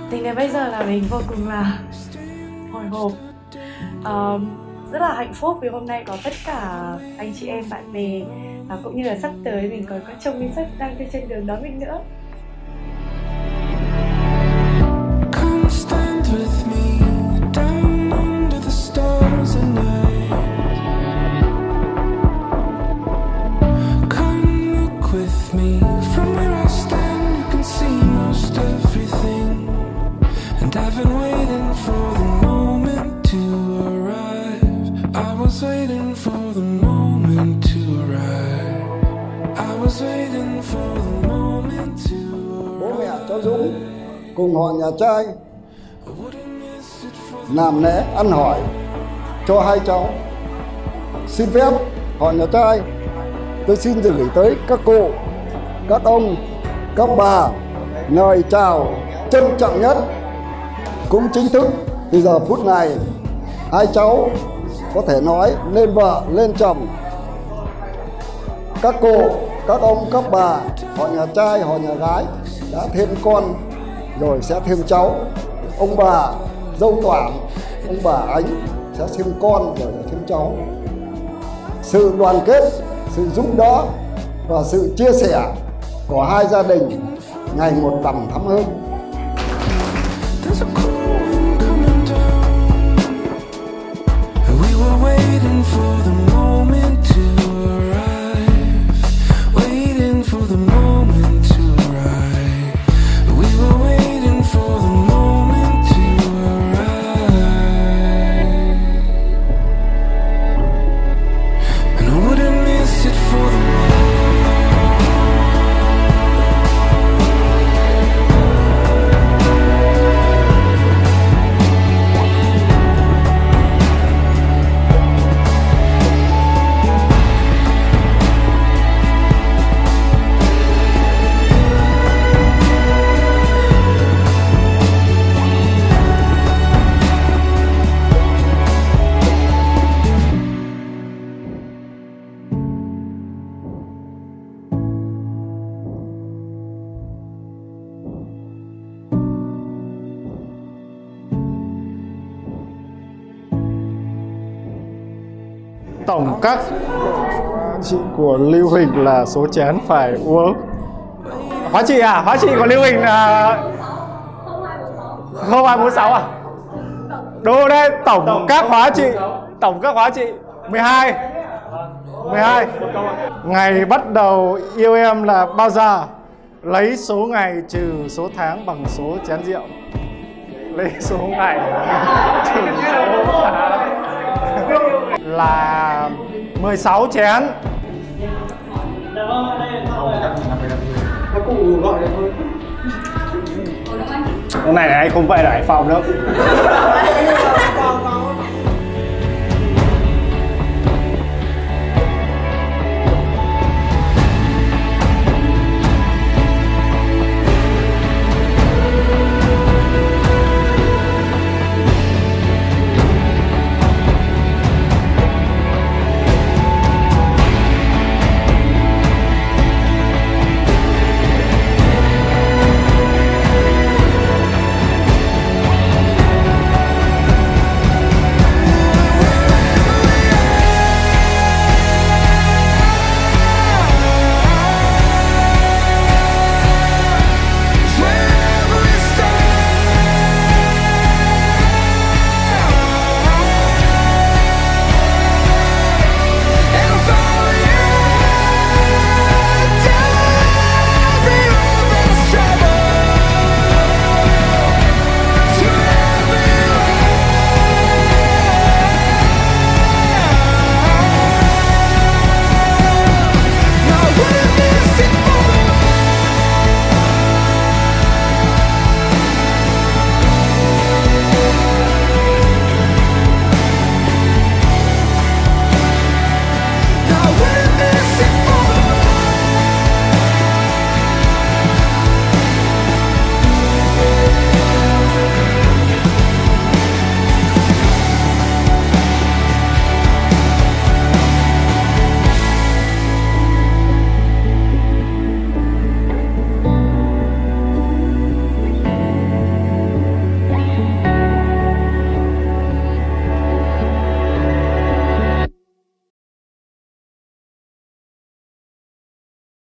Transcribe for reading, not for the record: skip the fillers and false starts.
Tính đến bây giờ là mình vô cùng là hồi hộp, rất là hạnh phúc vì hôm nay có tất cả anh chị em bạn bè, và cũng như là sắp tới mình còn có chồng mình đang trên đường đón mình nữa. Bố mẹ cháu Dũng cùng họ nhà trai làm lễ ăn hỏi cho hai cháu. Xin phép họ nhà trai, tôi xin gửi tới các cô, các ông, các bà lời chào trân trọng nhất. Cũng chính thức từ giờ phút này, hai cháu có thể nói lên vợ lên chồng. Các cô, các ông, các bà, họ nhà trai, họ nhà gái đã thêm con rồi sẽ thêm cháu. Ông bà dâu Toản, ông bà Ánh sẽ thêm con rồi thêm cháu. Sự đoàn kết, sự giúp đỡ và sự chia sẻ của hai gia đình ngày một đầm thắm hơn. Tổng các chị của Lưu Huỳnh là số chén phải uống. Hóa chị à? Hóa chị của Lưu Huỳnh là 0246 à? Đúng đấy, tổng các hóa chị. Tổng các hóa chị 12. 12. Ngày bắt đầu yêu em là bao giờ? Lấy số ngày trừ số tháng bằng số chén rượu. Lấy số ngày trừ số tháng là 16 chén. Cái này anh không vậy là Hải Phòng đâu.